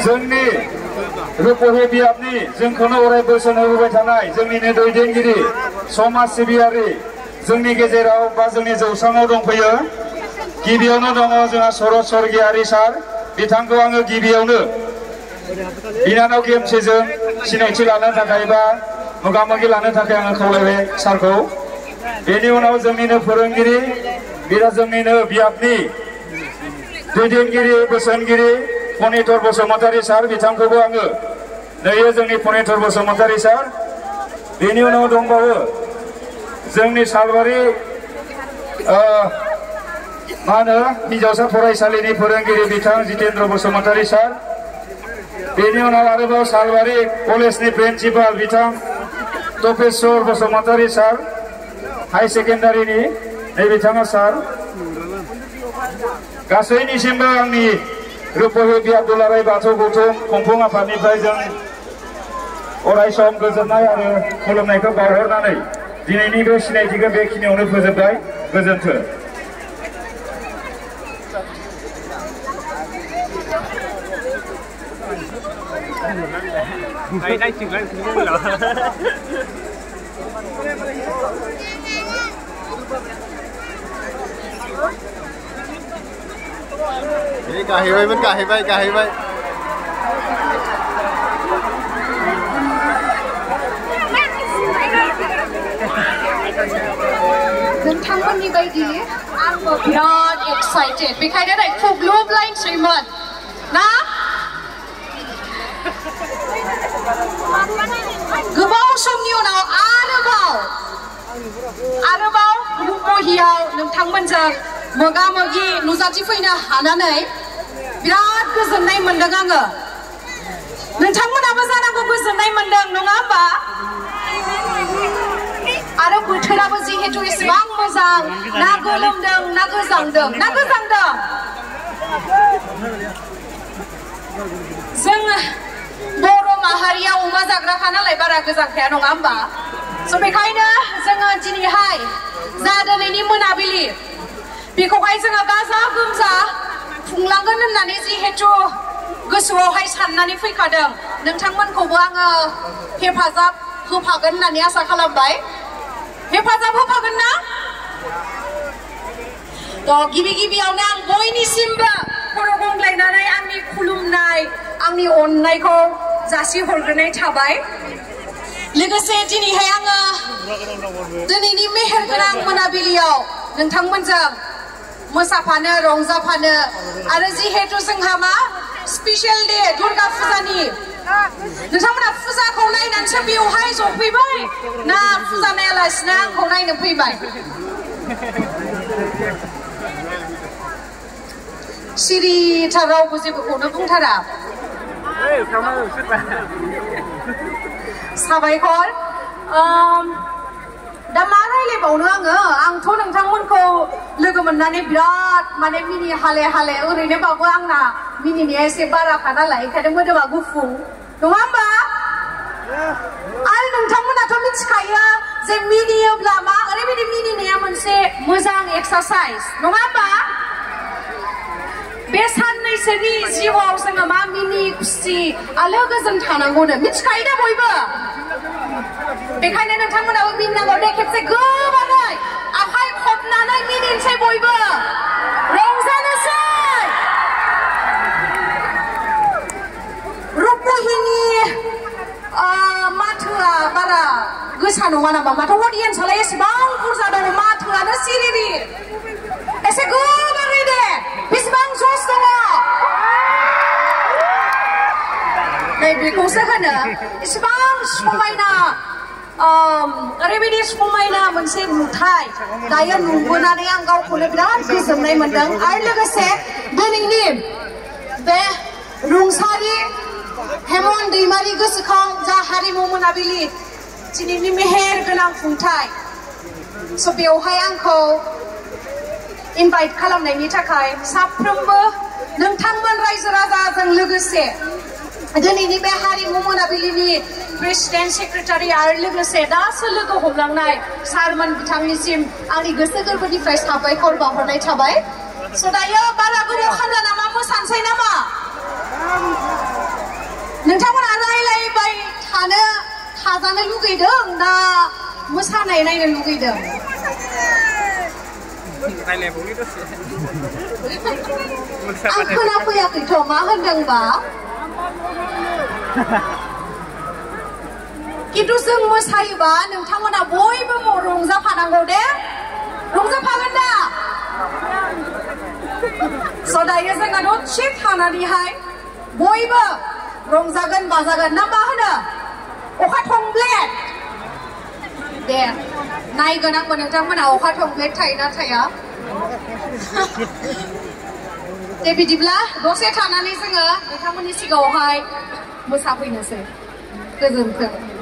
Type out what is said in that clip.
जोंनि रुपहि बियाबनि जोंखौनो अराय बोसोन होबोबाय थानाय जोंनिनो दैदेनगिरि समाज सिबियारि जोंनि गेजेराव बा जोंनि जौसाङाव दंफैयो गिबियावनो दङ जोंहा सरत स्वर्गियारि सार बिथांखौ आङो गिबियावनो बिनानाव गेमस्रिजों सिनायथि लानो थाखाय बा मोगा-मोगि लानो थाखाय आङो खावलायबाय सारखौ बेनि उनाव जोंनिनो फोरोंगिरि बिरा जोंनिनो बियाबनि दैदेनगिरि बोसोनगिरि फनितर बसुमतारी सार बिथांखौबो आङो नैयो जोंनि फनितर बसुमतारी सार बेनि उनाव दंबावो जोंनि सालबारि मा होनो हिन्जावसा फरायसालिनि फोरोंगिरि बिथां जितेन्द्र बसुमतारी सार बेनि उनाव आरोबाव सालबारि कलेजनि प्रिन्सिपाल बिथां तपेश्वर बसुमतारी सार हाई सेकेन्डारिनि नै बिथाङा सार गासैनिसिमबो आंनि रुपहि बियाब दुलाराय बाथौ गौथुम खुंफुं आफादनिफ्राय जों अरायसम गोजोननाय आरो खुलुमनायखौ बावहरनानै दिनैनि बे सिनायथिखौ बेखिनियावनो फोजोबबाय गोजोन्थों। गाहैबाय नोंथांमोननि बायदि आंबो बिराद एक्साइटेड बेखायनो नै खुग्लुबलायनोसैमोन ना गोबाव समनि उनाव आरोबाव रुपहियाव नोंथांमोनजों मोगा-मोगि नुजाथिफैनो हानानै बिराद गोजोननाय मोनदों आङो नोंथांमोनाबो जानांगौ गोजोननाय मोनदों नङा होमबा आरो बोथोराबो जिहेतु एसेबां मोजां ना गोलोमदों ना गोजांदों जों बर' माहारिया अमा जाग्राखा नालाय बारा गोजांखाया नङा होमबा स' बेखायनो जोङो दिनैहाय जा दिनैनि मोनाबिलि बेखौहाय जोङो गाजा गोमजा खुंलांगोन होननानै जिहेतु गोसोआवहाय साननानै फैखादों नोंथांमोनखौबो आङो हेफाजाब होफागोन होननानै आसा खालामबाय हेफाजाब होफागोन ना थ' गिबियावनो आं बयनिसिमबो खर' गंग्लायनानै आंनि खुलुमनाय आंनि अननायखौ जासिहरग्रोनाय थाबाय लोगोसे दिनैहाय आङो दिनैनि मेहेरगोनां मोनाबिलियाव नोंथांमोनजों मोसाफानो रंजाफानो आरो जिहेतु जोंहा मा स्पेशल डे दुर्गा फुजानि नोंथांमोना फुजाखौ नायनानैसो बेवहाय जफैबाय ना फुजा नायालासिनो आंखौ नायनो फैबाय सिरिथार रावबो जेबोखौनो बुंथारा साबायखर दा मा रायलायबावनो आंथ' नोंथांमोनखौ लोगो मोननानै बिराद माने मिनि हाले ओरैनोबाबो आंना मिनिनाया एसे बाराखा नालाय ओंखायनो मोदोमा गुफुं नङा होमबा आरो नोंथांमोनाथ' मिथिखायो जे मिनियोब्ला मा ओरैबायदि मिनिनाया मोनसे मोजां एक्सारसाइज नङा होमबा बे साननैसोनि जिउआव जोङो मा मिनि खुसि आलो गोजोन थानांगौनो मिथिखायो दा बयबो बेखायनो नोंथांमोनाबो मिनिनांगौ दे खेबसे गोबारै आखाइ खबनानै मिनिनोसै बयबो रंजानोसै रुपहिनि माथोआ बारा गोसा नङा नामा माथो अडियेन्सआलाय एसेबां बुरजा दङ माथोआनो सिरिरि एसे गोबारै दे बेसेबां जस दङ नै बेखौसो होनो एसेबां समायना ओरैबायदि समायना मोनसे नुथाय दायो नुबोनानै आं गावखौनो बिराद गोजोननाय मोनदों आरो लोगोसे दिनैनि बे रुंसारि हेमन दैमारि गोसोखां जा हारिमु मोनाबिलि दिनैनि मेहेर गोनां खुंथाय स' बेवहाय आंखौ इनभाइट खालामनायनि थाखाय साफ्रोमबो नोंथांमोन रायजो राजाजों लोगोसे दिनैनि बे हारिमु मोनाबिलिनि प्रेसिडेन्ट सेक्रेटारि आरो लोगोसे दासो लोगो हमलांनाय सारमोन बिथांनिसिम आंनि गोसो गोरबोनिफ्राय साबायखर बावहरनाय थाबाय स' दायो बारा गोबाव खामला नामा मोसानोसै नामा नोंथांमोना रायलायबाय थाजानो लुगैदों ना मोसानाय नायनो लुगैदों आं खोनाफैयाखैथ' मा होनदोंबा खिन्थु जों मोसायोबा नोंथांमोना बयबो रंजाफानांगौ दे रंजाफागोन दा स' दायो जोङो दसे थानानैहाय बयबो रंजागोन बाजागोन ना मा होनो अखा थंब्लेट दे नायगोन आंबो नोंथांमोना अखा थंब्लेट थायोना थाया दे बिदिब्ला दसे थानानै जोङो नोंथांमोननि सिगाङावहाय मोसाफैनोसै गोजोन्थों